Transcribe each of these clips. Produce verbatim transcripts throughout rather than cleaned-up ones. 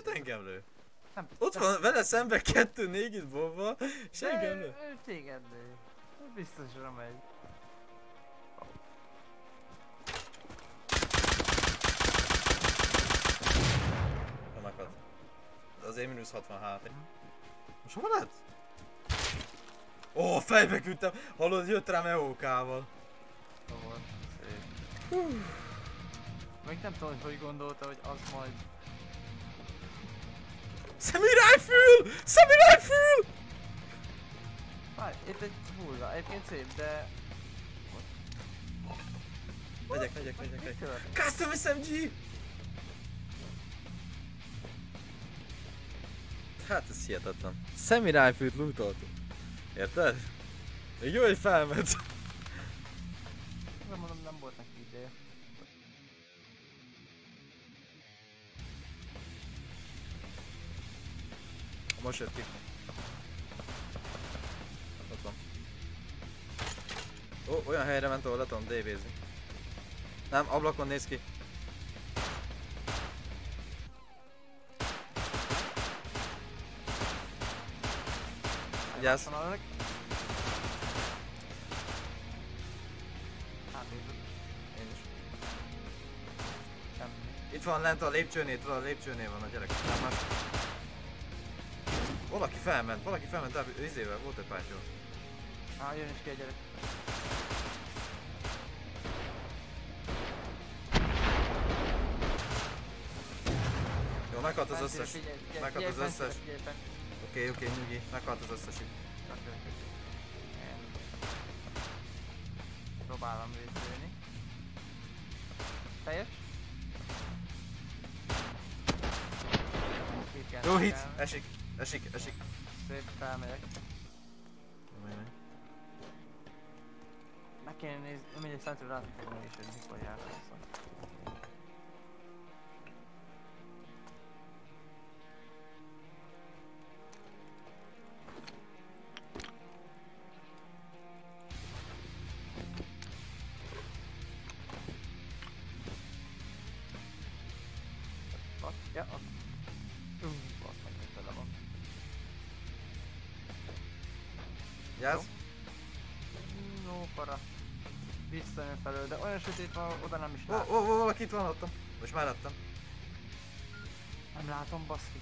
miért engem lő? Nem, Ott nem. van vele szemben kettő négy bomba, és engem lő. Ő téged lő. Biztosra megy. Ja, meghalt. Azért mínusz hatvan há pé. Most hol lett? Ó, fejbe küldtem! Hallod, jött rám E O K-val. Szóval, szép. Még nem tudom, hogy hogy gondolta, hogy az majd... Samurai fül! Samurai fül! Várj, itt egy hulla, egyébként szép, de... Megyek, megyek, megyek, Mi megyek. történt? Custom es em gé! Hát ez hihetetlen. Samurai fült lootoltuk. Érted? Még jó, hogy felment. Nem mondom, nem volt neki ideje. Most jött ki. Ott van. Ó, olyan helyre ment, ahol le tudom dé bézni. Nem, ablakon néz ki. Vigyázz. Van a leg... Átnézünk. Én is. Semmi. Itt van lent a lépcsőnél, tudod, a lépcsőnél van a gyerek. Nem más. Valaki felment, valaki felment, de izével volt egy pátyol. Á, jön is ki egy gyerek. Jó, meghalt az Fent összes. jön, figyelj, figyelj, Meghalt az figyelj, fent összes. jön, figyelj, fent. Oké, oké, nyugi. Meghalt az összes itt. Csak jön, jön. Én. Próbálom védőni. Teljes. Két kell Jó hit! nekelni. Esik, esik, esik. Szép, felmegyek. Meg kéne nézni, mindegy fentről látom fogni is, hogy mikor jár vissza. Ott, ja, ott. Ú, azt meg még tele van. Vigyázz! No, para. Visszajön felől, de olyan sötét van, oda nem is Ó, látom. ó, ó, valaki itt van ottam. Most már lettem. Nem látom, baszki.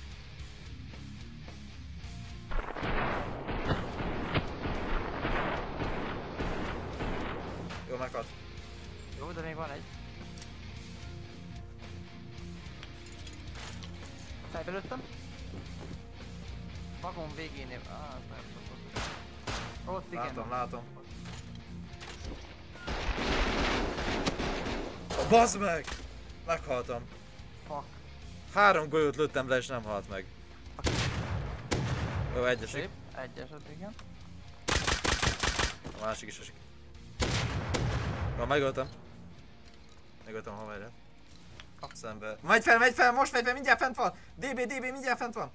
Jó, meghalt. Jó, de még van egy. Fejbe lőttem. Vagon végénél. Ah, az nem szokott. Ott igen. Látom, látom. A bazd meg! Meghaltam. Fuck. Három golyót lőttem le és nem halt meg. Jó, egy esik. Szép. Egy eset, igen. A másik is esik. Jó, megöltem. Megöltem a haverját. Szembe. Megy fel, megy fel, most megy fel, mindjárt fent van! dé bé, dé bé, mindjárt fent van!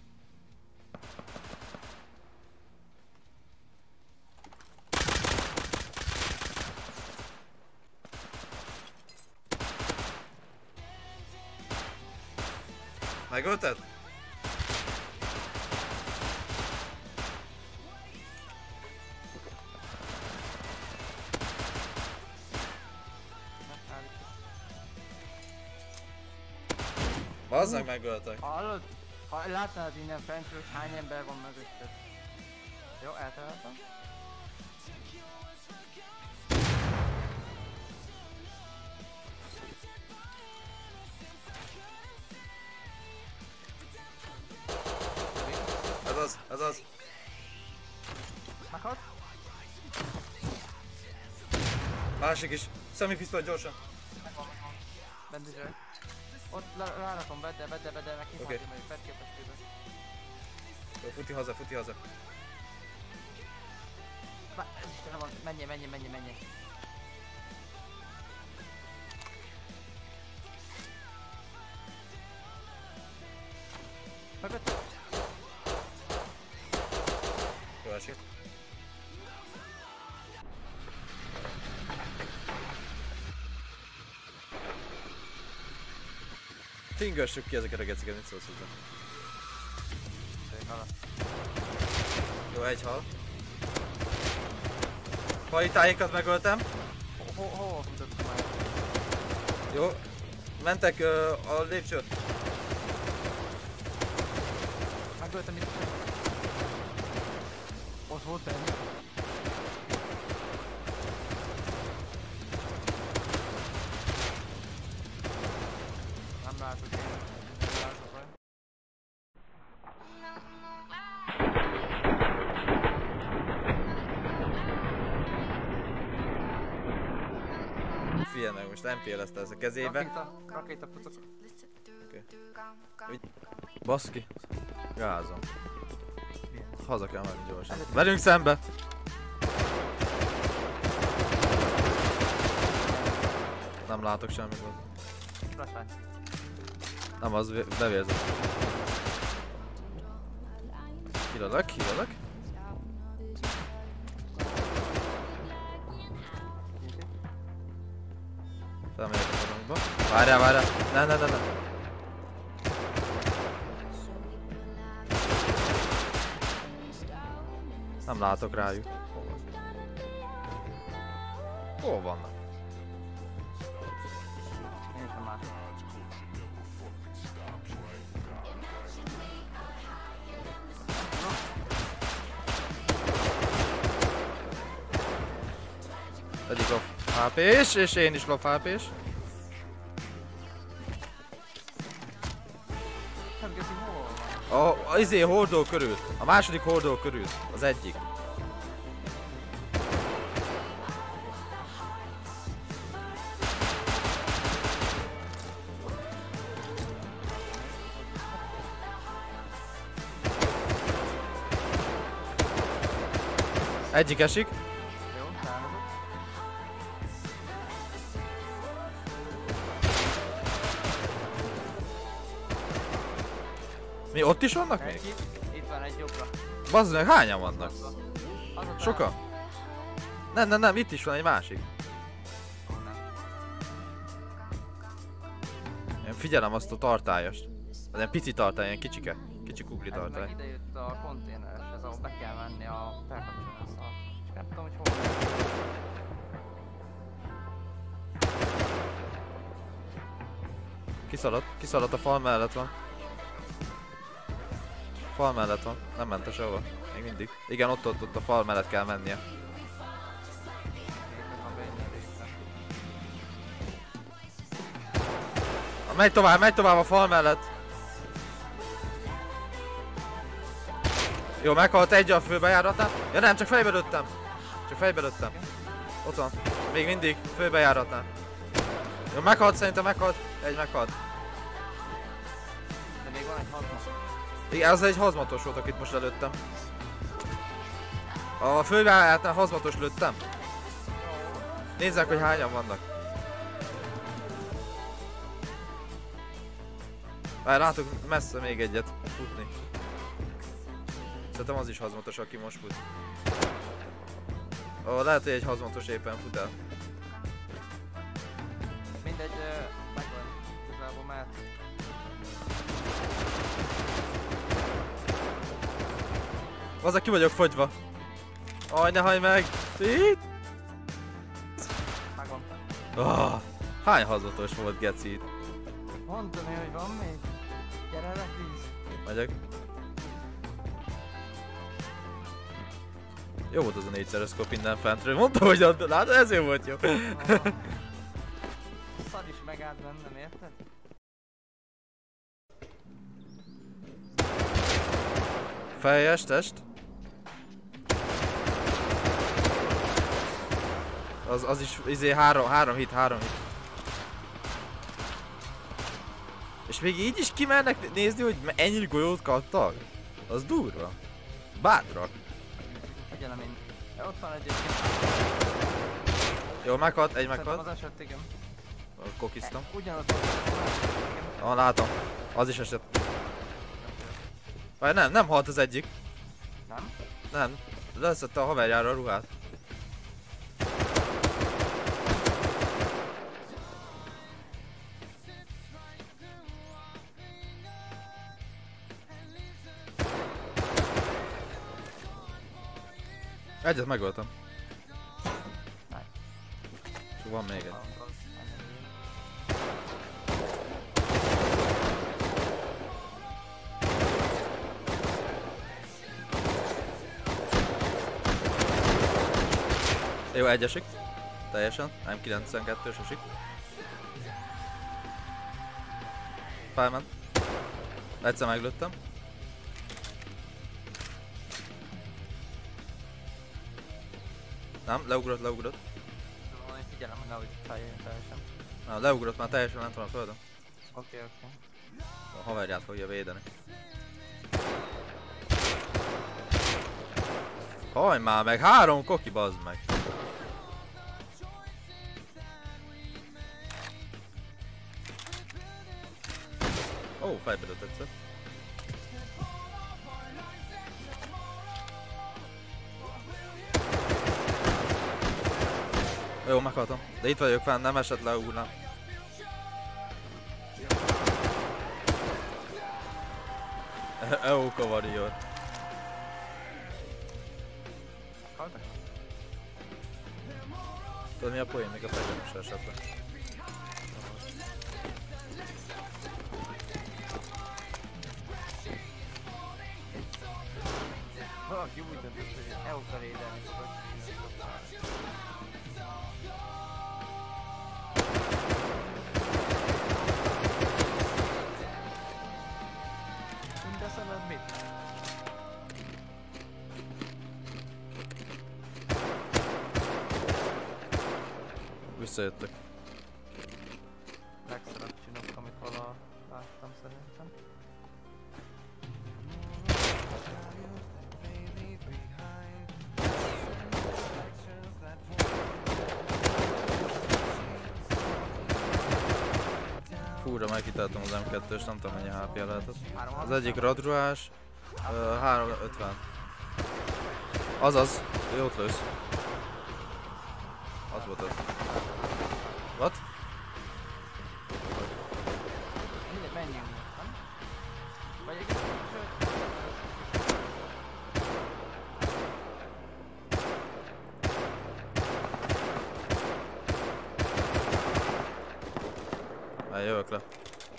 Megölted? Bazzag megöltek. Hallod? Ha látnád innen fentről, hogy hány ember van mögötted. Jó, eltaláltam. Ez az, ez az. Meghalt? Másik is. Szemipisztoly gyorsan. Megvan, megvan. Bendizsel. Ott rárakom, vedd el, vedd el, vedd el, meg Oké. kiszállni meg, vedd ki a testébe. Jó, futi haza, futi haza. Vá, ez is tele van, menjél, menjél, menjél, menjél. Mögött? Jó esik. Fingössük ki ezeket a geciket, mit szólsz hozzá? Jó, egy hal. Falitáikat megöltem. Hol futottam már? Jó. Mentek uh, a lépcsőt. Megöltem itt. Ott volt egy. Nem látok én. Nem látok vagy. Figyelj meg, most em pé el-ezte ez a kezébe. Rakéta, rakéta futok. Okay. Baszki. Gázom. Haza kell menni gyorsan. Velünk szembe! Nem látok semmit. Flashlight. Nem, az bevérzett. Híradok, híradok. Felmegyek a tanunkba. Várjál, várjál! Ne, ne, ne, ne! Nem látok rájuk. Hol van? Hol vannak? Én sem látom. Egyik a há pés, és én is lop há pés. Nem kezdi hol van? A, a izé hordó körül. A második hordó körül. Az egyik. Egyik esik. Jó, támadok. Mi ott is vannak még? Egy itt, itt van egy jobbra. Bazd meg, hányan vannak? Azután- Sokan? Nem, nem, nem, itt is van egy másik. Nem. Én figyelem azt a tartályast. Az ilyen pici tartály, ilyen kicsike. Kicsi kugli Ez meg tartály. ide jött a konténeres, ez ahol be kell menni a felkapcsolni a szart. És nem tudom, hogy hol van. Kiszaladt, kiszaladt a fal mellett van. Fal mellett van, nem ment sehova. Még mindig. Igen, ott, ott, ott a fal mellett kell mennie. Éppen a bejönni része. Megy tovább, megy tovább a fal mellett. Jó, meghalt egy a főbejáratnál. Ja nem, csak fejbe lőttem. Csak fejbe lőttem. Ott van. Még mindig főbejáratnál. Jó, meghalt, szerintem meghalt. Egy meghalt. De még van egy hatvan. Igen, az egy hazmatos volt, akit most lelőttem. A főbejáratnál hazmatos lőttem. Nézzek, hogy hányan vannak. Várj, látok messze még egyet futni. Szerintem az is hazmatos, aki most fut. Ó, lehet, hogy egy hazmatos éppen fut el. Mindegy, ö, megvan. Igazából mehet. Azzal ki vagyok fogyva. Aj, ne hajj meg! Itt? Megvan. Oh, hány hazmatos volt, geci itt? Mondtam én, hogy van még. Gyere, lekvíz. Megyek. Jó volt az a négyszeres szkop innen fentről. Mondta, hogy ad... látod, ezért volt jó. Szar is megállt bennem, érted? Fejes, test. Az, az is izé három, három hit, három hit. És még így is kimennek nézni, hogy ennyi golyót kaptak? Az durva. Bátrak. Figyelem én. Ja, ott van egyébként. Jó, meghalt, egy Szerintem meghalt. az esett, igen. Kokiztam. Ugyanott van. Igen. Ah, látom. Az is esett. Vagy nem, nem halt az egyik. Nem? Nem. Leszette a haverjára a ruhát. Egyet megöltem. Nice. És van még egy. Jó, egy esik. Teljesen. M kilencvenkettős esik. Felment. Egyszer meglőttem. Nem, leugrott, leugrott. Tudom, én figyelem, hogy nehogy feljöjjön teljesen. Nem, leugrott már teljesen, nem tudom a földön. Oké, oké. A haverját fogja védeni. Hajj már meg, három koki, bazd meg! Ó, oh, fejbe lőtt egyszer. Jó, meghaltam. De itt vagyok fenn, nem esett le úrnám. Euka warrior. Haltak? Tudod mi a poén? Még a fejben is esett le. Valaki úgy döntött, hogy Euka rédelni fogod. De szanad mit? Visszajöttek. Legszarabb csinálok, amit vala láttam szerintem. Fúra, megkitáltam az M kettős, nem tudom mennyi há pé lehetett. Három Az egyik radruás, uh, három ötven. Azaz, jót lősz. Az volt az. What? Mindegy, menjünk most, nem? Vagy egész sőt. Már jövök le.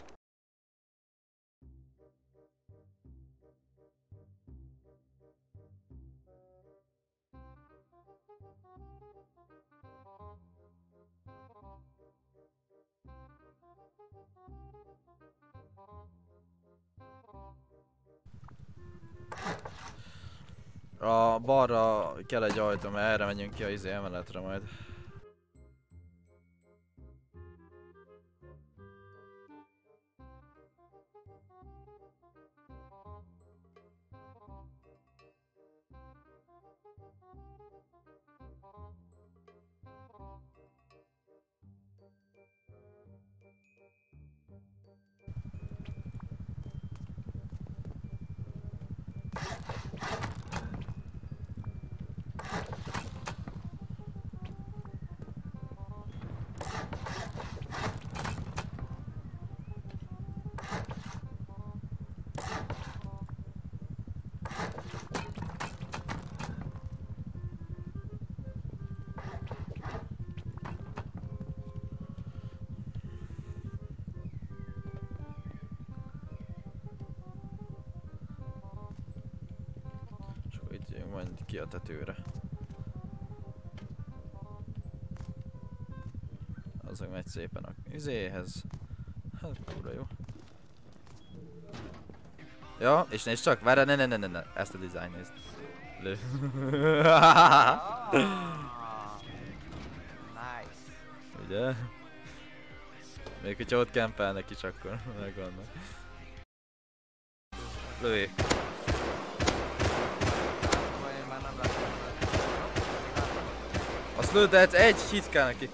A balra kell egy ajtó, mert erre menjünk ki a izé emeletre majd. Majd ki a tetőre. Azok megy szépen a izéhez. Hát kurva jó. Ja, és nézd csak, várj, ne ne ne ne ne, ezt a design nézd. Lő. Nice. Ugye? Még hogyha ott kempelnek is, akkor megvannak. Lőjék. Azt lőd, de egy hit kell neki.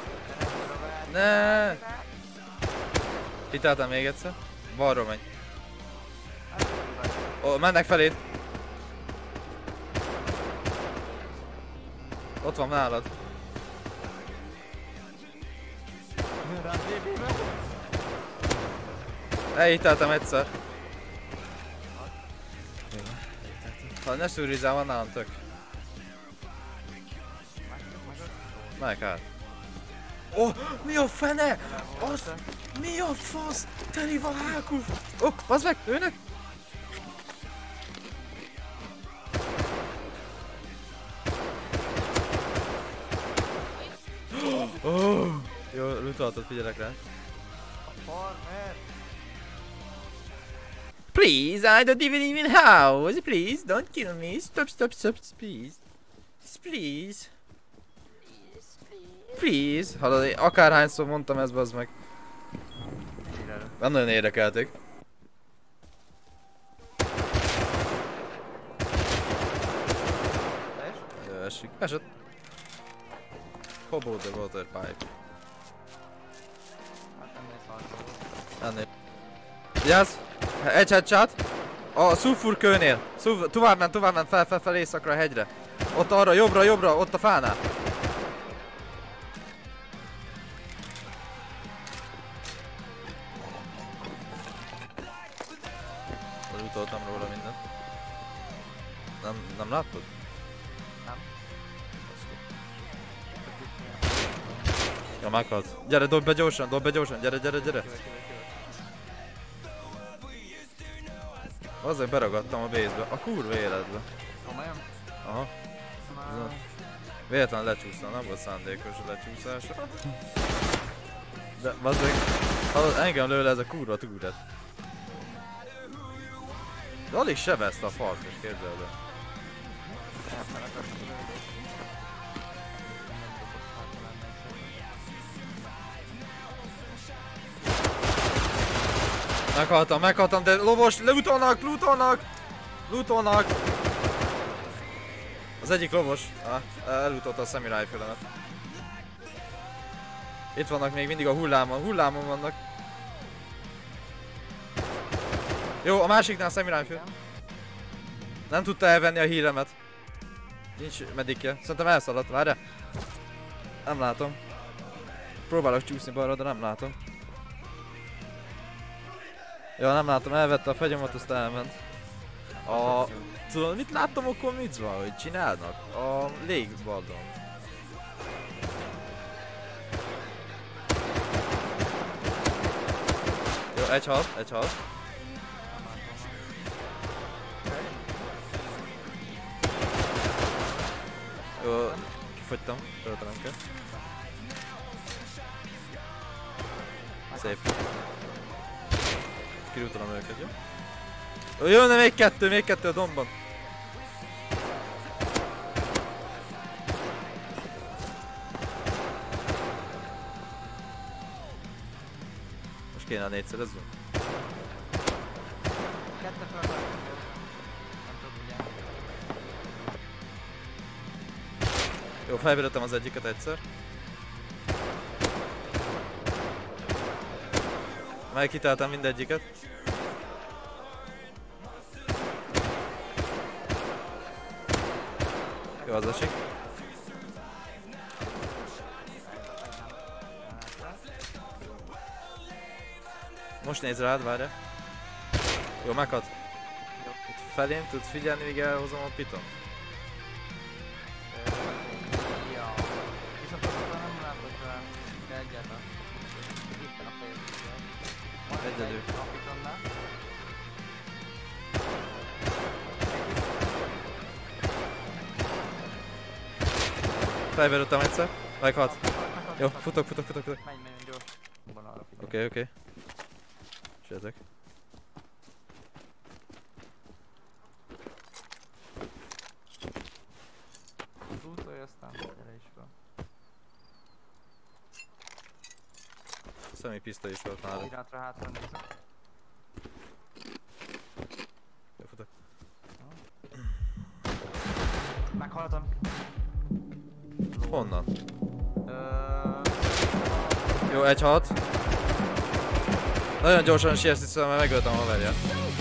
Ne. Hitáltam még egyszer. Balról menj. Ó, mennek feléd. Ott van nálad. Elhitáltam egyszer. Ha ne szűrizzál, van nálam tök. Melyik át? Ó, oh, mi a fene? Az, mi a fasz? Teli van hákul! Ó, oh, bazd meg, őnek! Oh, jó, lutoltad, figyelek rá. A farmer! Please, I don't even even house. Please, don't kill me. Stop, stop, stop, please. Please. Please. Hallod, akárhányszor mondtam ezt, bazd meg. Nem nagyon érdekelték. Esik. Esett. Hobo the water pipe. Ennél. Vigyázz! Egy headshot! A szulfurkőnél! Szulfur, tovább ment, tovább ment fel, fel, fel északra a hegyre. Ott arra, jobbra, jobbra, ott a fánál. Utoltam róla mindent. Nem, nem láttad? Nem. Ja, meghalt. Gyere, dobd be gyorsan, dobd be gyorsan, gyere, gyere, gyere. Azért beragadtam a base-be, a kurva életbe. Komolyan? Aha. Már... Véletlen lecsúsztam, nem volt szándékos a lecsúszása. De bazdmeg, hallod, engem lő le ez a kurva túret. De alig sebezte a farkas, képzeld el. Meghaltam, meghaltam, de lovos, lootolnak, lootolnak! Lootolnak! Az egyik lovos, ah, elutolta a semi rifle-emet. Itt vannak még mindig a hullámon, hullámon vannak. Jó, a másiknál semi rifle. Nem tudta elvenni a híremet. Nincs medikje, szerintem elszaladt, várjál. Nem látom. Próbálok csúszni balra, de nem látom. Ja, nem látom, elvette a fegyomat, azt elment. A... Tudod, mit láttam akkor mit van, hogy csinálnak? A légballon. Jó, egy hal, egy hal. Jó, kifogytam, töltenem kell. Szép. Kirútolom őket, jó? Ó, jönne még kettő, még kettő a dombban. Most kéne a négyszerezzünk? Kettő fel. Nem tudom, ugye. Jó, felvédettem az egyiket egyszer. Már kitáltam mindegyiket. Jó, az esik. Most nézz rád, várja. Jó, meghalt. Itt felém tudsz figyelni, míg elhozom a piton. Ja. Viszont azokra nem látok rá, de egyáltalán. Éppen a fejezésben. Majd Egyedül. egy kapitonnál. Felverődtem egyszer. Meghalt. Jó, futok, futok, futok, futok. Menj, menj, gyors. Van arra figyelj. Oké, oké. Sietek. Zútolj, aztán gyere is fel. Személy pisztoly is volt náluk. Pillanatra hátra nézek. Jó, futok. Meghaltam. Honnan? Ö... Jó, egy hat. Nagyon gyorsan sietsz vissza, mert megöltem a haverját.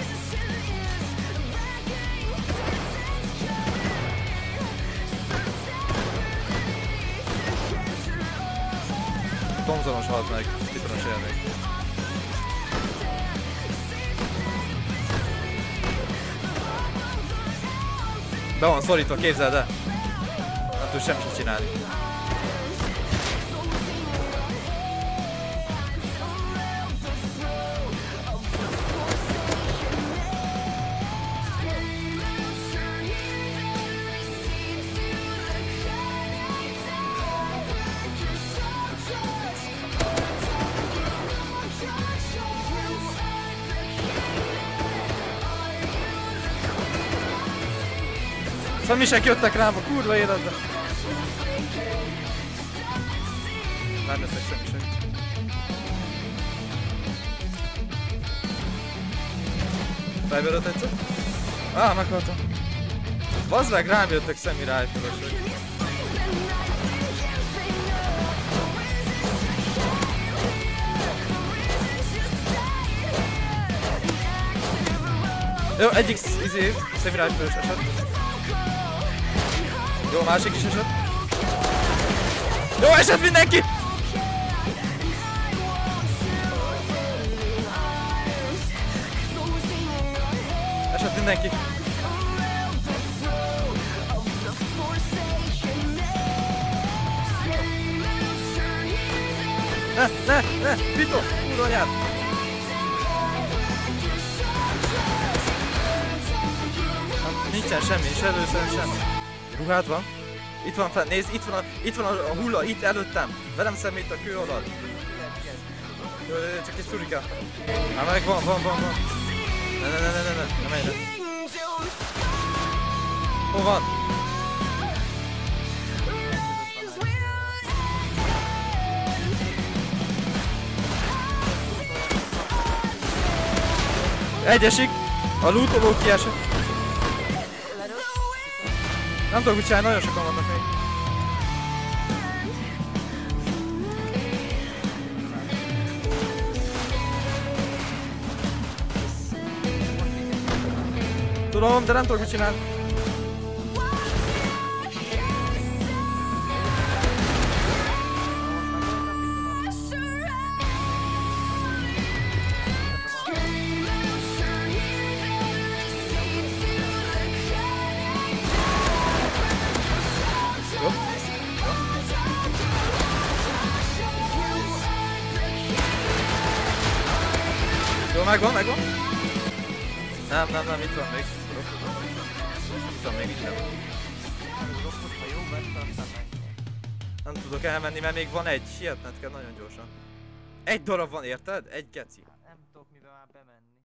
Tomzonos halt meg, Titronos él még. Be van szorítva, képzeld el! Nem tud semmit csinálni. Szemmisek jöttek rám a kurva életbe. Nem jöttek szemmisek. Fejbelőtt egyszer? Á, meghaltam. Bazd meg, rám jöttek szemi rifle-osok. Jó, egyik izé, szemi rifle-os esett. Jó, másik is esett. Jó, esett mindenki! Esett mindenki. Ne, ne, ne, Vito, kurva anyád! Nincsen semmi, és először semmi. Ruhád van? Itt van fel, nézd, itt van a, itt van a, a hulla, itt előttem. Velem szemben itt a kő alatt. Jó, csak egy szurika. Már meg van, van, van, van. Ne, ne, ne, ne, ne, ne, ne menj le. Hol van? Egyesik. A lootoló kiesett. Nem tudok mit csinálni, nagyon sokan vannak még. Tudom, de nem tudok mit csinálni. Jó, megvan, megvan. Nem, nem, nem, itt van még. Itt van még, itt van. Nem tudok elmenni, mert még van egy. Sietned kell nagyon gyorsan. Egy darab van, érted? Egy geci. Nem tudok mivel már bemenni.